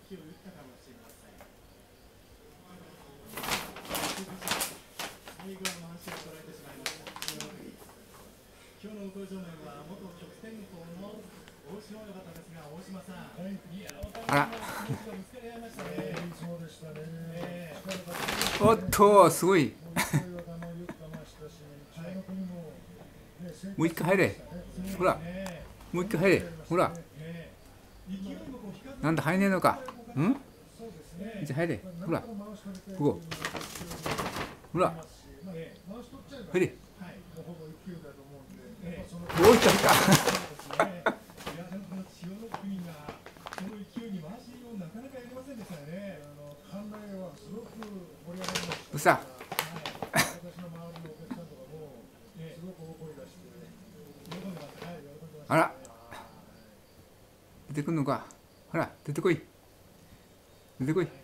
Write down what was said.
気を打ったかもしれません。最後は回しを捉えてしまいました。今日の向正面は元旭天鵬の大島親方ですが、大島さん、いや、お互いの気持ちがぶつかり合いましたね。そうでしたね。 おっと、すごい。もう一回入れ。ほら、もう一回入れ。ほら。なんだ入れんのか。じゃ入れ。ほら。ここ。ほら。入れ。おい、来た来た。どうした。あら、出てくんのか。ほら、出てこい。出てこい。